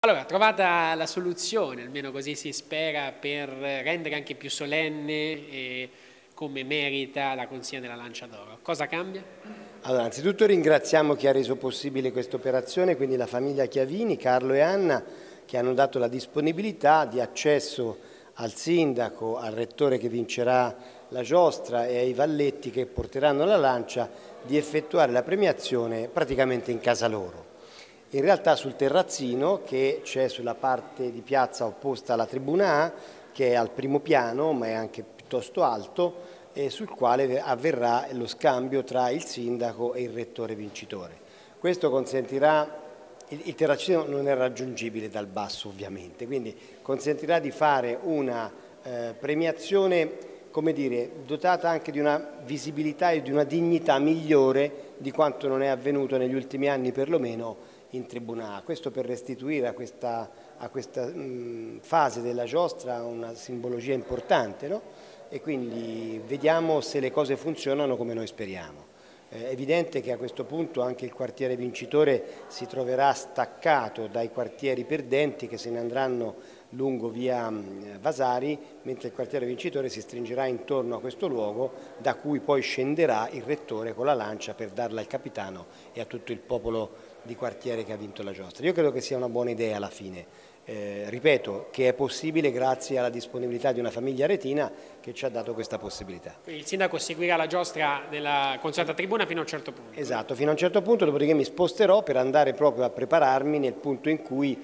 Allora, trovata la soluzione, almeno così si spera, per rendere anche più solenne come merita la consegna della Lancia d'Oro. Cosa cambia? Allora, anzitutto ringraziamo chi ha reso possibile questa operazione, quindi la famiglia Chiavini, Carlo e Anna, che hanno dato la disponibilità di accesso al sindaco, al rettore che vincerà la giostra e ai valletti che porteranno la lancia di effettuare la premiazione praticamente in casa loro. In realtà sul terrazzino che c'è sulla parte di piazza opposta alla tribuna A, che è al primo piano ma è anche piuttosto alto, e sul quale avverrà lo scambio tra il sindaco e il rettore vincitore. Questo consentirà, il terrazzino non è raggiungibile dal basso ovviamente, quindi consentirà di fare una premiazione, come dire, dotata anche di una visibilità e di una dignità migliore di quanto non è avvenuto negli ultimi anni perlomeno in tribuna A. Questo per restituire a questa fase della giostra una simbologia importante, no? E quindi vediamo se le cose funzionano come noi speriamo. È evidente che a questo punto anche il quartiere vincitore si troverà staccato dai quartieri perdenti che se ne andranno lungo via Vasari, mentre il quartiere vincitore si stringerà intorno a questo luogo da cui poi scenderà il rettore con la lancia per darla al capitano e a tutto il popolo di quartiere che ha vinto la giostra. Io credo che sia una buona idea alla fine. Ripeto che è possibile grazie alla disponibilità di una famiglia aretina che ci ha dato questa possibilità. Quindi il sindaco seguirà la giostra nella consueta tribuna fino a un certo punto. Esatto, fino a un certo punto, dopodiché mi sposterò per andare proprio a prepararmi nel punto in cui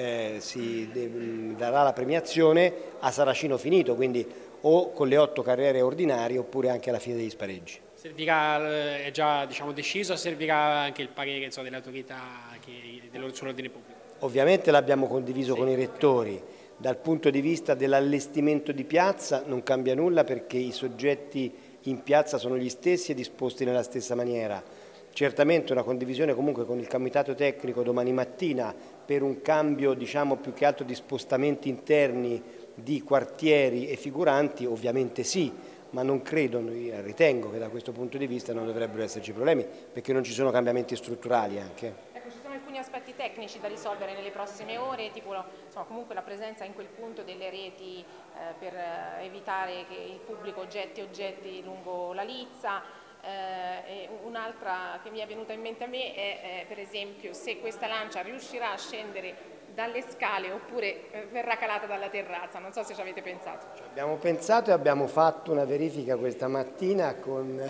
si darà la premiazione a Saracino finito, quindi o con le 8 carriere ordinarie oppure anche alla fine degli spareggi. Servirà, è già deciso, servirà anche il parere dell'autorità sull'ordine pubblico? Ovviamente l'abbiamo condiviso con i rettori. Dal punto di vista dell'allestimento di piazza non cambia nulla perché i soggetti in piazza sono gli stessi e disposti nella stessa maniera. Certamente una condivisione comunque con il comitato tecnico domani mattina per un cambio diciamo più che altro di spostamenti interni di quartieri e figuranti, ovviamente sì, ma non credo, ritengo che da questo punto di vista non dovrebbero esserci problemi perché non ci sono cambiamenti strutturali anche. Alcuni aspetti tecnici da risolvere nelle prossime ore, tipo comunque la presenza in quel punto delle reti per evitare che il pubblico getti oggetti lungo la lizza. Un'altra che mi è venuta in mente a me è per esempio se questa lancia riuscirà a scendere dalle scale oppure verrà calata dalla terrazza, non so se ci avete pensato. Abbiamo pensato e abbiamo fatto una verifica questa mattina con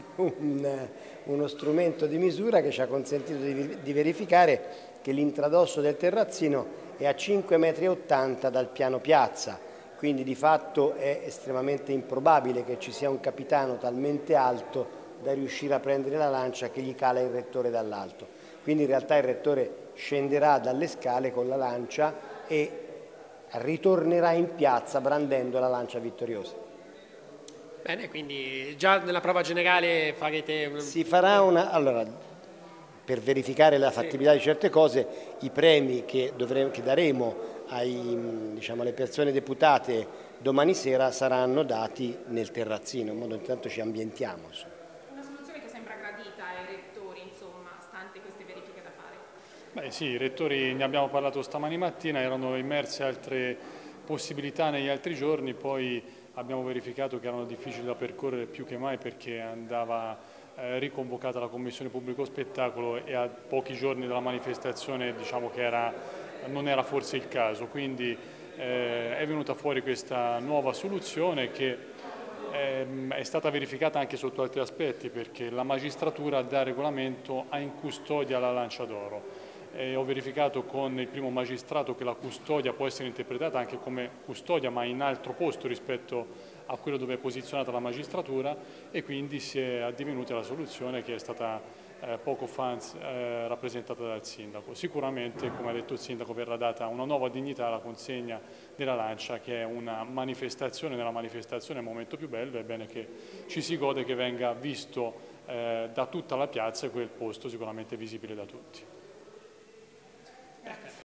uno strumento di misura che ci ha consentito di verificare che l'intradosso del terrazzino è a 5,80 metri dal piano piazza, quindi di fatto è estremamente improbabile che ci sia un capitano talmente alto da riuscire a prendere la lancia che gli cala il rettore dall'alto. Quindi in realtà il rettore scenderà dalle scale con la lancia e ritornerà in piazza brandendo la lancia vittoriosa. Bene, quindi già nella prova generale farete... Si farà una... Allora, per verificare la fattibilità di certe cose, i premi che daremo alle persone deputate domani sera saranno dati nel terrazzino, in modo che intanto ci ambientiamo. Una soluzione che sembra gradita ai rettori, insomma, stante queste verifiche da fare. Beh sì, i rettori ne abbiamo parlato stamani mattina, erano emerse altre possibilità negli altri giorni, poi abbiamo verificato che erano difficili da percorrere più che mai perché andava riconvocata la Commissione Pubblico Spettacolo e a pochi giorni dalla manifestazione diciamo che non era forse il caso, quindi è venuta fuori questa nuova soluzione che è stata verificata anche sotto altri aspetti perché la magistratura da regolamento ha in custodia la Lancia d'Oro. Ho verificato con il primo magistrato che la custodia può essere interpretata anche come custodia ma in altro posto rispetto a quello dove è posizionata la magistratura e quindi si è addivenuti alla soluzione che è stata poco fa rappresentata dal sindaco. Sicuramente, come ha detto il sindaco, verrà data una nuova dignità alla consegna della lancia che è una manifestazione, nella manifestazione è il momento più bello, è bene che ci si gode che venga visto da tutta la piazza e quel posto sicuramente visibile da tutti.